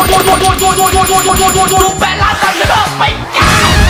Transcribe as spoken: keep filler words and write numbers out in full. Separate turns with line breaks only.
แปดล้านตันก็ไปจ้า